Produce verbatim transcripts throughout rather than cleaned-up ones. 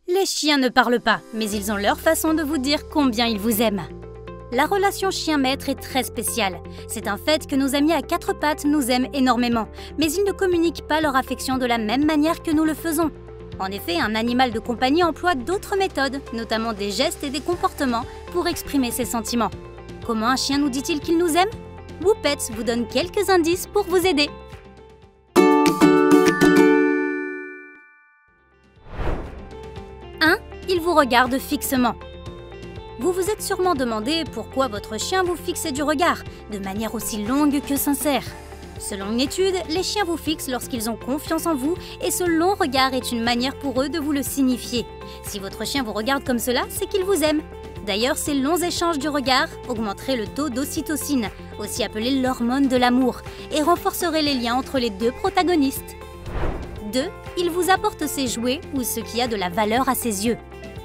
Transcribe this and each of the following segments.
Les chiens ne parlent pas, mais ils ont leur façon de vous dire combien ils vous aiment. La relation chien-maître est très spéciale. C'est un fait que nos amis à quatre pattes nous aiment énormément, mais ils ne communiquent pas leur affection de la même manière que nous le faisons. En effet, un animal de compagnie emploie d'autres méthodes, notamment des gestes et des comportements, pour exprimer ses sentiments. Comment un chien nous dit-il qu'il nous aime? Whoopets vous donne quelques indices pour vous aider. un. Il vous regarde fixement. Vous vous êtes sûrement demandé pourquoi votre chien vous fixait du regard, de manière aussi longue que sincère. Selon une étude, les chiens vous fixent lorsqu'ils ont confiance en vous et ce long regard est une manière pour eux de vous le signifier. Si votre chien vous regarde comme cela, c'est qu'il vous aime. D'ailleurs, ces longs échanges du regard augmenteraient le taux d'ocytocine, aussi appelée l'hormone de l'amour, et renforceraient les liens entre les deux protagonistes. deux. Il vous apporte ses jouets ou ce qui a de la valeur à ses yeux.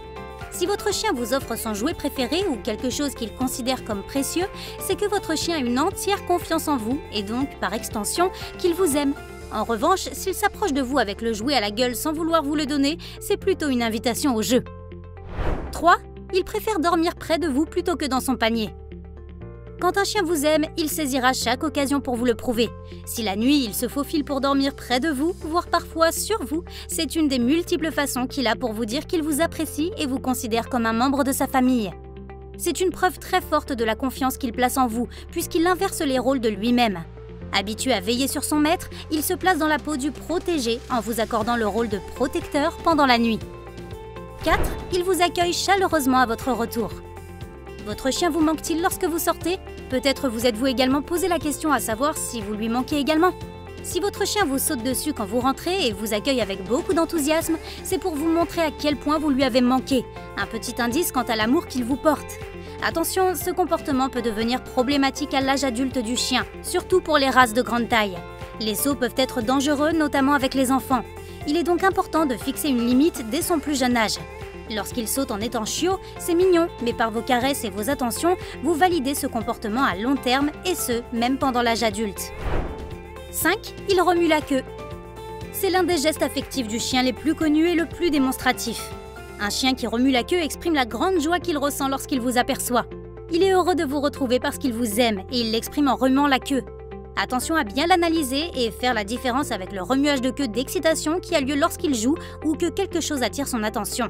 Si votre chien vous offre son jouet préféré ou quelque chose qu'il considère comme précieux, c'est que votre chien a une entière confiance en vous et donc, par extension, qu'il vous aime. En revanche, s'il s'approche de vous avec le jouet à la gueule sans vouloir vous le donner, c'est plutôt une invitation au jeu. trois. Il préfère dormir près de vous plutôt que dans son panier. Quand un chien vous aime, il saisira chaque occasion pour vous le prouver. Si la nuit, il se faufile pour dormir près de vous, voire parfois sur vous, c'est une des multiples façons qu'il a pour vous dire qu'il vous apprécie et vous considère comme un membre de sa famille. C'est une preuve très forte de la confiance qu'il place en vous, puisqu'il inverse les rôles de lui-même. Habitué à veiller sur son maître, il se place dans la peau du protégé en vous accordant le rôle de protecteur pendant la nuit. quatre. Il vous accueille chaleureusement à votre retour. Votre chien vous manque-t-il lorsque vous sortez? Peut-être vous êtes-vous également posé la question à savoir si vous lui manquez également. Si votre chien vous saute dessus quand vous rentrez et vous accueille avec beaucoup d'enthousiasme, c'est pour vous montrer à quel point vous lui avez manqué. Un petit indice quant à l'amour qu'il vous porte. Attention, ce comportement peut devenir problématique à l'âge adulte du chien, surtout pour les races de grande taille. Les sauts peuvent être dangereux, notamment avec les enfants. Il est donc important de fixer une limite dès son plus jeune âge. Lorsqu'il saute en étant chiot, c'est mignon, mais par vos caresses et vos attentions, vous validez ce comportement à long terme, et ce, même pendant l'âge adulte. cinq. Il remue la queue. C'est l'un des gestes affectifs du chien les plus connus et le plus démonstratif. Un chien qui remue la queue exprime la grande joie qu'il ressent lorsqu'il vous aperçoit. Il est heureux de vous retrouver parce qu'il vous aime, et il l'exprime en remuant la queue. Attention à bien l'analyser et faire la différence avec le remuage de queue d'excitation qui a lieu lorsqu'il joue ou que quelque chose attire son attention.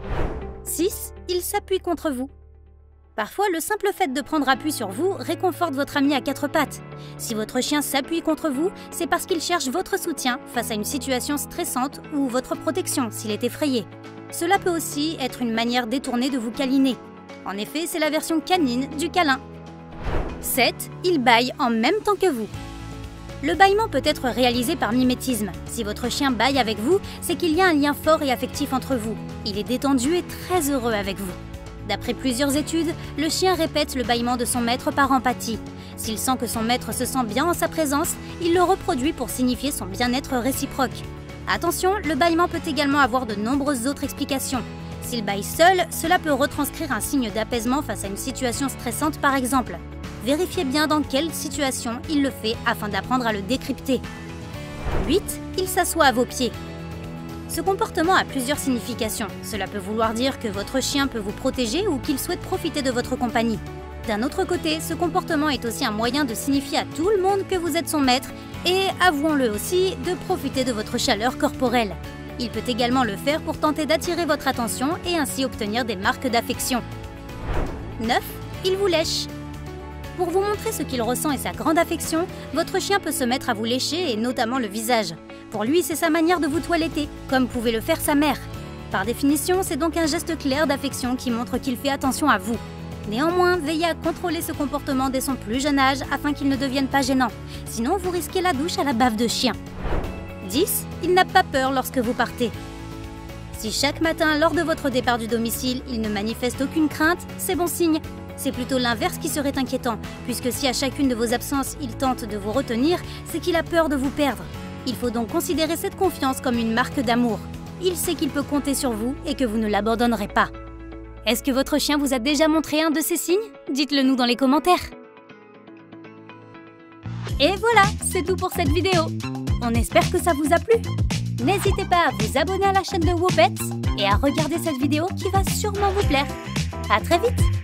six. Il s'appuie contre vous. Parfois, le simple fait de prendre appui sur vous réconforte votre ami à quatre pattes. Si votre chien s'appuie contre vous, c'est parce qu'il cherche votre soutien face à une situation stressante ou votre protection s'il est effrayé. Cela peut aussi être une manière détournée de vous câliner. En effet, c'est la version canine du câlin. sept. Il bâille en même temps que vous. Le bâillement peut être réalisé par mimétisme. Si votre chien bâille avec vous, c'est qu'il y a un lien fort et affectif entre vous. Il est détendu et très heureux avec vous. D'après plusieurs études, le chien répète le bâillement de son maître par empathie. S'il sent que son maître se sent bien en sa présence, il le reproduit pour signifier son bien-être réciproque. Attention, le bâillement peut également avoir de nombreuses autres explications. S'il bâille seul, cela peut retranscrire un signe d'apaisement face à une situation stressante par exemple. Vérifiez bien dans quelle situation il le fait afin d'apprendre à le décrypter. huit. Il s'assoit à vos pieds. Ce comportement a plusieurs significations. Cela peut vouloir dire que votre chien peut vous protéger ou qu'il souhaite profiter de votre compagnie. D'un autre côté, ce comportement est aussi un moyen de signifier à tout le monde que vous êtes son maître et, avouons-le aussi, de profiter de votre chaleur corporelle. Il peut également le faire pour tenter d'attirer votre attention et ainsi obtenir des marques d'affection. neuf. Il vous lèche. Pour vous montrer ce qu'il ressent et sa grande affection, votre chien peut se mettre à vous lécher et notamment le visage. Pour lui, c'est sa manière de vous toiletter, comme pouvait le faire sa mère. Par définition, c'est donc un geste clair d'affection qui montre qu'il fait attention à vous. Néanmoins, veillez à contrôler ce comportement dès son plus jeune âge afin qu'il ne devienne pas gênant. Sinon, vous risquez la douche à la bave de chien. dix. Il n'a pas peur lorsque vous partez. Si chaque matin, lors de votre départ du domicile, il ne manifeste aucune crainte, c'est bon signe. C'est plutôt l'inverse qui serait inquiétant, puisque si à chacune de vos absences, il tente de vous retenir, c'est qu'il a peur de vous perdre. Il faut donc considérer cette confiance comme une marque d'amour. Il sait qu'il peut compter sur vous et que vous ne l'abandonnerez pas. Est-ce que votre chien vous a déjà montré un de ces signes? Dites-le nous dans les commentaires. Et voilà, c'est tout pour cette vidéo. On espère que ça vous a plu. N'hésitez pas à vous abonner à la chaîne de WooPets et à regarder cette vidéo qui va sûrement vous plaire. À très vite!